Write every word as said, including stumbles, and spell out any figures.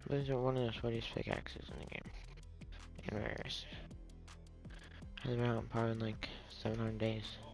Those are one of the sweatiest pickaxes in the game. And rarest. Has been out probably in like seven hundred days.